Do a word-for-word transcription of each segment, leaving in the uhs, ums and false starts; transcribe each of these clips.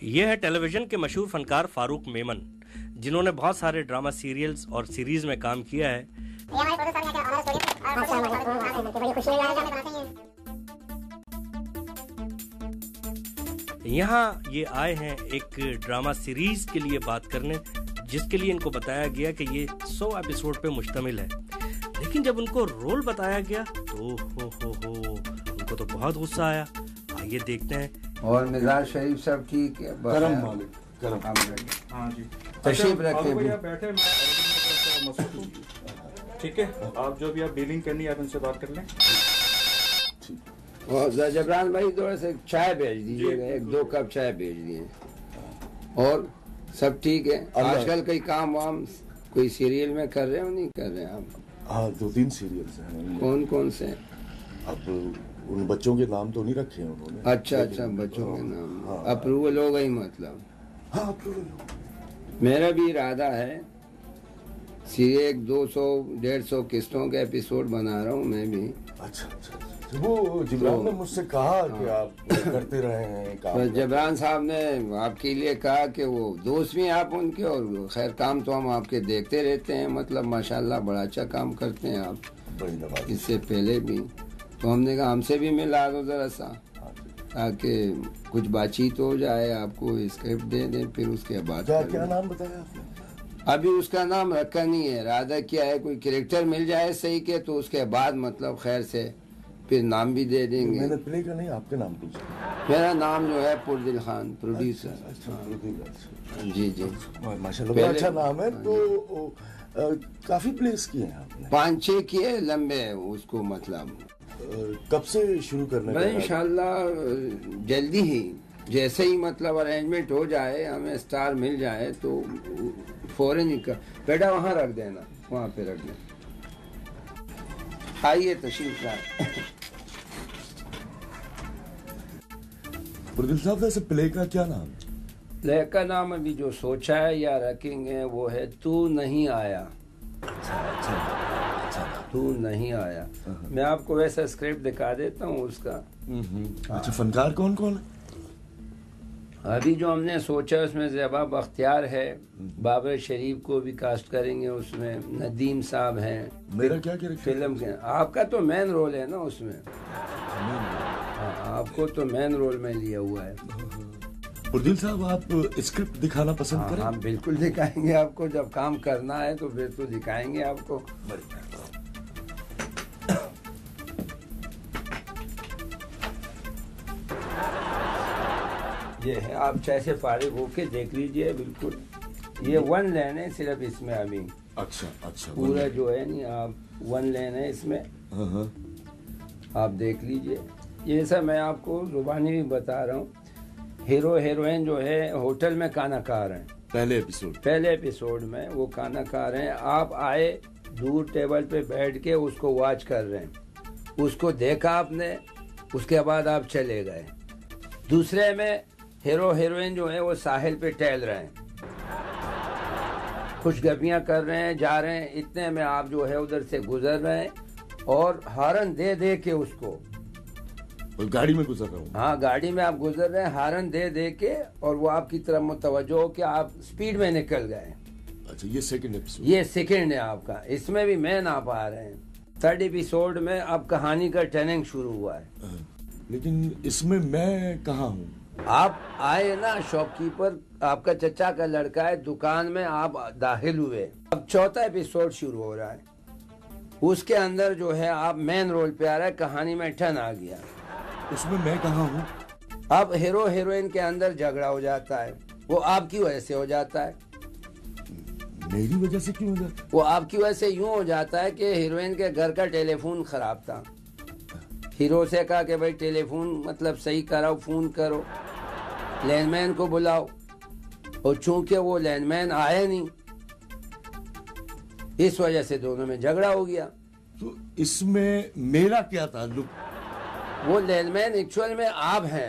ये है टेलीविजन के मशहूर फनकार फारूक मेमन, जिन्होंने बहुत सारे ड्रामा सीरियल्स और सीरीज में काम किया है। यहाँ ये आए हैं एक ड्रामा सीरीज के लिए बात करने, जिसके लिए इनको बताया गया कि ये सौ एपिसोड पे मुश्तमिल है। लेकिन जब उनको रोल बताया गया तो हो हो हो उनको तो बहुत गुस्सा आया। आइए देखते हैं। और मिजाज शरीफ सब ठीक है? करम मालिक, करम। हाँ जी, तशरीफ रखें। बैठे, ठीक है। आप जो भी आप डीलिंग करनी है आप इनसे बात कर लें। और जबरान भाई थोड़ा सा चाय भेज दीजिएगा, एक दो कप चाय भेज दिए। और सब ठीक है? आजकल कोई काम वाम कोई सीरियल में कर रहे हो नहीं कर रहे आप? हाँ, दो तीन सीरियल्स हैं। कौन कौन से? अब उन बच्चों के नाम तो नहीं रखे हैं उन्होंने। अच्छा अच्छा, बच्चों के नाम अप्रूवल हो गई मतलब? हाँ, अप्रूवल। मेरा भी इरादा है, सीरियल एक दो सौ डेढ़ सौ किस्तों के एपिसोड बना रहा हूँ मैं भी। अच्छा अच्छा, वो जिब्रान ने मुझसे कहा कि आप करते रहे हैं काम। तो जबरान साहब ने आपके लिए कहा कि वो दोस्त भी आप उनके, और खैर काम तो हम आपके देखते रहते हैं, मतलब माशाल्लाह बड़ा अच्छा काम करते हैं आप, बड़ी नवाज़। इससे पहले भी तो हमने कहा हमसे भी मिला दो जरा सा, ताकि कुछ बातचीत हो जाए, आपको स्क्रिप्ट दे दें, फिर उसके बाद। क्या क्या नाम बताया आपने? अभी उसका नाम रखा नहीं है, इरादा क्या है कोई कैरेक्टर मिल जाए सही के, तो उसके बाद मतलब खैर से फिर नाम भी दे देंगे। मैंने प्ले का नहीं, आपके नाम पूछा। मेरा नाम जो है पुरदिल खान, प्रोड्यूसर। जी जी, माशाल्लाह बड़ा अच्छा नाम है। तो आ, काफी प्लेस किए हैं आपने? पाँच छह किए लंबे उसको, मतलब कब से शुरू करने का? इंशाल्लाह जल्दी ही, जैसे ही मतलब अरेंजमेंट हो जाए, हमें स्टार मिल जाए तो फौरन ही कर। बेटा वहाँ रख देना, वहाँ पे रख देना। आइए तशरीफ लाए। पुरदिल साहब, वैसे प्ले का क्या नाम? प्ले का नाम अभी जो सोचा है या रखेंगे वो है तू नहीं आया। अच्छा अच्छा अच्छा, तू नहीं आया। मैं आपको वैसा स्क्रिप्ट दिखा देता हूँ उसका। अच्छा, फनकार कौन कौन है अभी जो हमने सोचा उसमें ज़ेबा बख्तियार है, बाबर शरीफ को भी कास्ट करेंगे उसमें, नदीम साहब हैं। मेरा क्या कैरेक्टर? फिल्म के आपका तो मेन रोल है ना उसमें। हाँ, आपको तो मेन रोल में लिया हुआ है। पुरदिल साहब, आप स्क्रिप्ट दिखाना पसंद हाँ, करें? हम बिल्कुल दिखाएंगे आपको, जब काम करना है तो फिर तो दिखाएंगे आपको। ये है, आप चाहे से फारिग होके देख लीजिए। बिल्कुल ये वन लाइन है सिर्फ इसमें अभी। अच्छा अच्छा, पूरा जो है नहीं, आप वन लाइन है इसमें, आप देख लीजिए। ये सब मैं आपको जुबानी भी बता रहा हूँ। हीरो हीरोइन जो है होटल में खाना खा रहे हैं, पहले एपिसोड पहले एपिसोड में वो खाना खा रहे हैं। आप आए दूर टेबल पे बैठ के उसको वॉच कर रहे हैं, उसको देखा आपने, उसके बाद आप चले गए। दूसरे में हीरो हीरोइन जो है वो साहिल पे टहल रहे हैं, खुशगपियाँ कर रहे हैं, जा रहे हैं। इतने में आप जो है उधर से गुजर रहे हैं और हारन दे दे के उसको, गाड़ी में गुजर रहा हूँ। हाँ, गाड़ी में आप गुजर रहे हैं, हारन दे दे के, और वो आपकी तरफ मुतवज्जो हो के आप स्पीड में निकल गए। अच्छा, ये सेकंड एपिसोड? ये सेकंड है आपका। इसमें भी मैन आप आ रहे हैं। थर्ड एपिसोड में अब कहानी का टर्निंग शुरू हुआ है। लेकिन इसमें मैं कहाँ हूँ? आप आए ना, शॉपकीपर आपका चचा का लड़का है, दुकान में आप दाखिल हुए। अब चौथा एपिसोड शुरू हो रहा है, उसके अंदर जो है आप मेन रोल पे आ रहा है, कहानी में टर्न आ गया। उसमें मैं कहाँ हूँ? अब हीरो हीरोइन के अंदर झगड़ा हो जाता है, वो आपकी वजह से हो जाता है। मेरी वजह से क्यों हो जाता है? वो आपकी वजह से यूं हो जाता है कि हीरोइन के घर का टेलीफोन खराब था। हीरो से कहा कि भाई टेलीफोन मतलब सही कराओ, फोन करो, लैंडमैन को बुलाओ, और चूंकि वो लैंडमैन आया नहीं, इस वजह से दोनों में झगड़ा हो गया। तो इसमें मेरा क्या ताल्लुक? वो लैंडमैन एक्चुअल में आप हैं।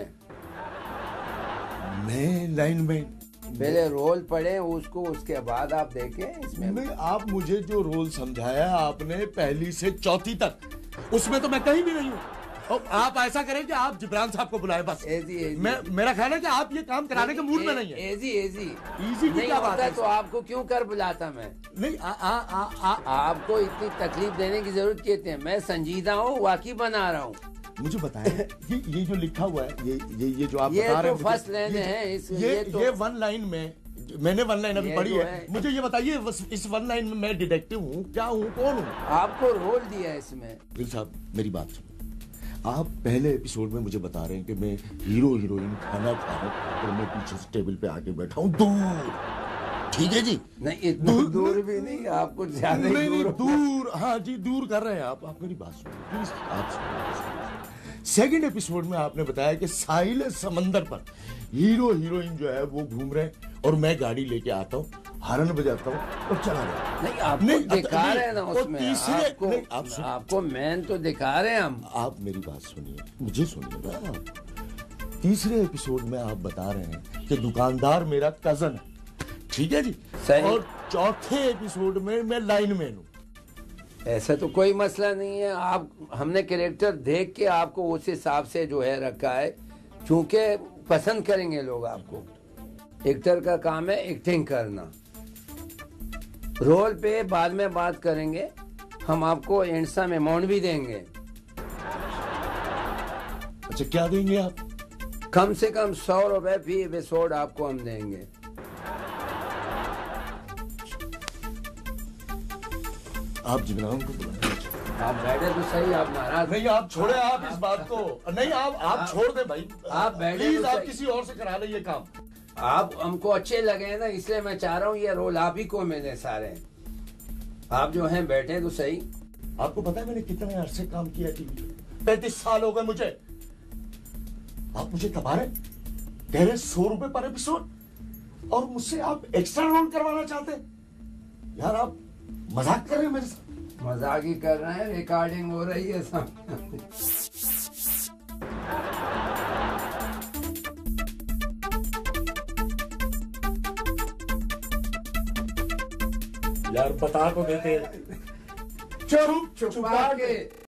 मैं लाइनमैन? पहले रोल पढ़े उसको, उसके बाद आप देखें इसमें। मैं, आप मुझे जो रोल समझाया आपने पहली से चौथी तक, उसमें तो मैं कहीं भी नहीं हूँ। और आप ऐसा करें कि आप जिब्रान साहब को बुलाएं बस। एजी एजी मैं मेरा ख्याल है कि आप ये काम कराने के मूड में नहीं है। एजी एजी इजी की नहीं क्या बात होता है? तो आपको क्यों कर बुलाता मैं? नहीं आ, आ, आ, आ, आपको इतनी तकलीफ देने की जरूरत क्या है? मैं संजीदा हूँ, वाकई बना रहा हूँ। मुझे बताएं ये ये जो लिखा हुआ है, ये ये ये जो आप ये बता रहे तो हैं फर्स्ट मुझे, लाइन ये, है इस- ये ये तो- ये वन लाइन में मैंने वन लाइन अभी ये पढ़ी जो है। है- मुझे ये बताइए बस इस वन लाइन में मैं डिटेक्टिव हूँ, क्या हूँ, कौन हूँ? आपको रोल दिया है इसमें। दिल साहब मेरी बात सुनो, आप पहले एपिसोड में मुझे बता रहे हैं कि मैं हीरो हीरोइन खाना खा रहा हूँ और मैं पीछे से टेबल पे आके बैठा हूँ दूर, ठीक है जी? नहीं इतना दूर- दूर भी नहीं, आपको ज्यादा ही नहीं नहीं दूर हो। दूर, हाँ जी दूर कर रहे हैं आप। आप मेरी बात सुनो प्लीज, आप सुनो। सेकंड एपिसोड में आपने बताया कि साहिल समंदर पर हीरो हीरोइन जो है वो घूम रहे हैं और मैं गाड़ी लेके आता हूँ, हॉर्न बजाता हूँ और चला गया। नहीं आपको नहीं, दिखा नहीं, रहे हैं ना और उसमें, तीसरे- आपको नहीं, आप सुनिए। आपको मैन तो दिखा रहे हैं हम। आप मेरी बात सुनिए, मुझे सुनिए ना। तीसरे एपिसोड में आप बता रहे हैं कि दुकानदार मेरा कजन है, ठीक है जी? सही। और चौथे एपिसोड में मैं लाइनमैन हूँ। ऐसा तो कोई मसला नहीं है। आप हमने कैरेक्टर देख के आपको उस हिसाब से जो है रखा है, क्योंकि पसंद करेंगे लोग आपको। एक्टर का काम है एक्टिंग करना। रोल पे बाद में बात करेंगे, हम आपको एंडसम अमाउंट भी देंगे। अच्छा क्या देंगे आप? कम से कम सौ रुपए फी एपिसोड आपको हम देंगे। आप जिब्रान को बुलाएं। आप बैठे तो सही, आप नाराज नहीं आप छोड़े आप इस बात को, नहीं आप आप छोड़ दे भाई, आप बैठे प्लीज तो आप सही। किसी और से करा ले ये काम। आप हमको अच्छे लगे हैं ना, इसलिए मैं चाह रहा हूँ ये रोल आप ही को मिले सारे। आप जो हैं बैठे तो सही। आपको पता है मैंने कितने अरसे काम किया टीवी पे? पैंतीस साल हो गए मुझे। आप मुझे दबा रहे, कह रहे सौ रुपए पर एपिसोड और मुझसे आप एक्स्ट्रा रोल करवाना चाहते हैं? यार आप मजाक कर रहे हैं मेरे साथ। मजाक ही कर रहे हैं, रिकॉर्डिंग हो रही है सब। यार बता तो देते। चुप छुपा के